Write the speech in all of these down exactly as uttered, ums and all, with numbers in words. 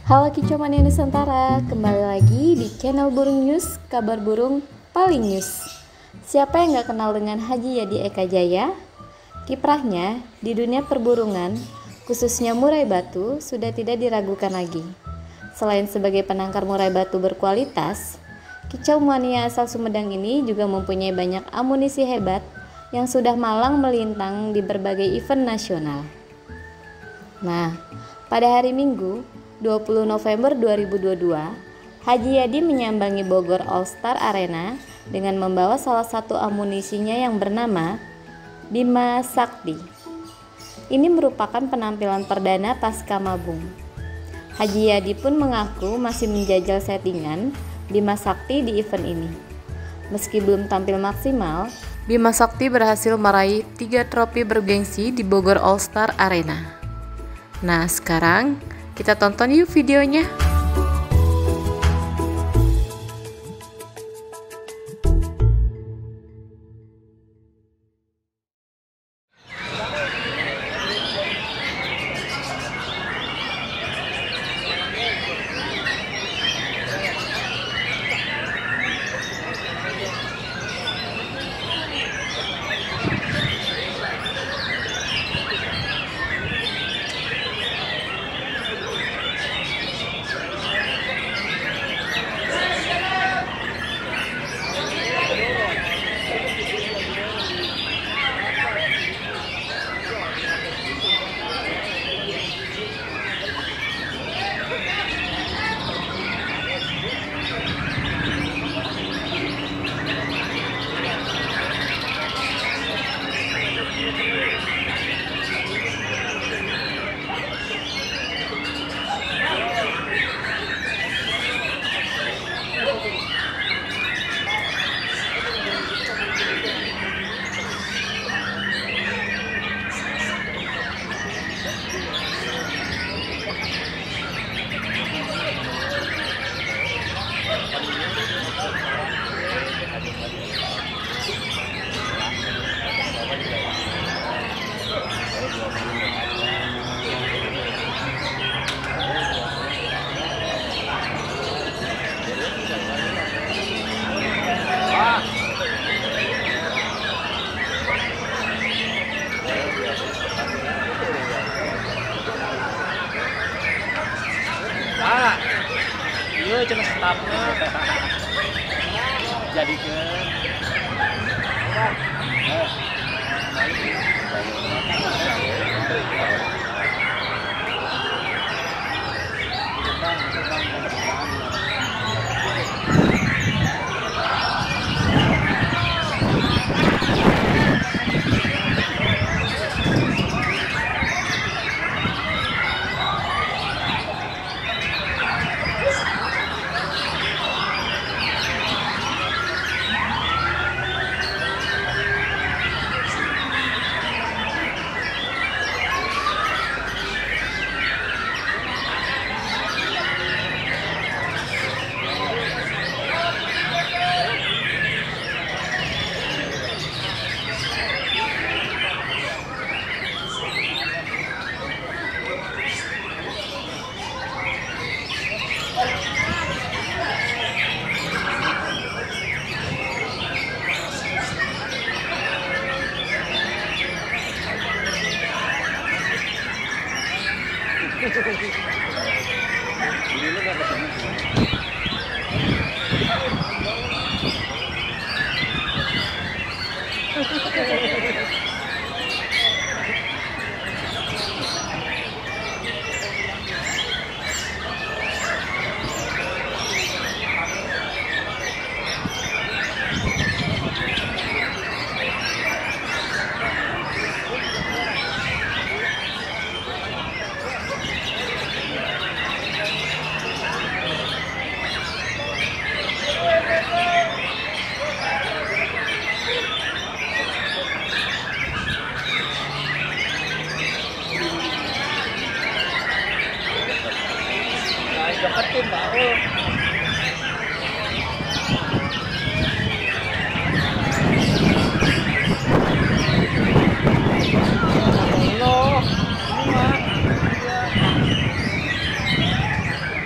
Halo Kicomania Nusantara, kembali lagi di channel Burung News, kabar burung paling news. Siapa yang gak kenal dengan Haji Yadi Eka Jaya? Kiprahnya di dunia perburungan, khususnya murai batu, sudah tidak diragukan lagi. Selain sebagai penangkar murai batu berkualitas, Kicau Mania asal Sumedang ini juga mempunyai banyak amunisi hebat yang sudah malang melintang di berbagai event nasional. Nah, pada hari Minggu, dua puluh November dua ribu dua puluh dua, Haji Yadi menyambangi Bogor All Star Arena dengan membawa salah satu amunisinya yang bernama Bima Sakti. Ini merupakan penampilan perdana pasca mabung. Haji Yadi pun mengaku masih menjajal settingan Bima Sakti di event ini. Meski belum tampil maksimal, Bima Sakti berhasil meraih tiga trofi bergengsi di Bogor All Star Arena. Nah, sekarang kita tonton yuk videonya. Ah, iya cina stafnya jadi ke ini lu nggak ketemu. Deketin baru. Halo, ini mah.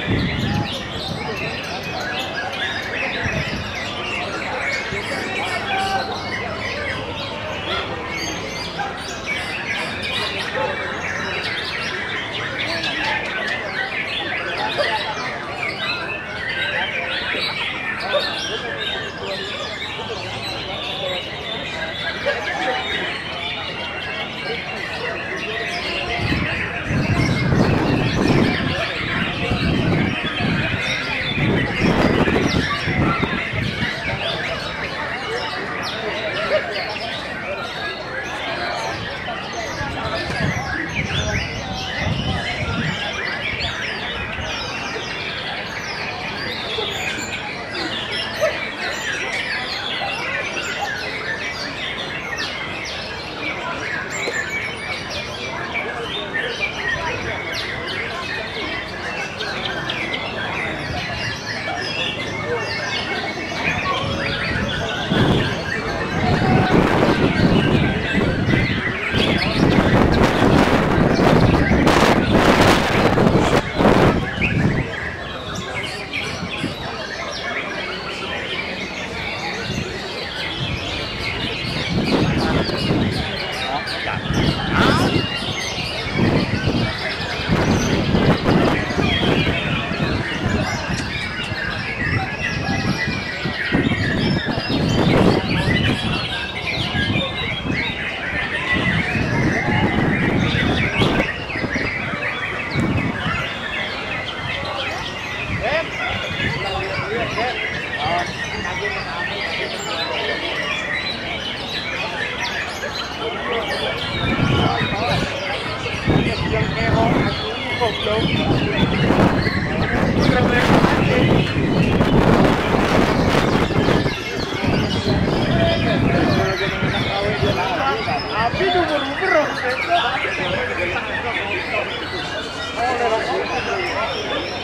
Api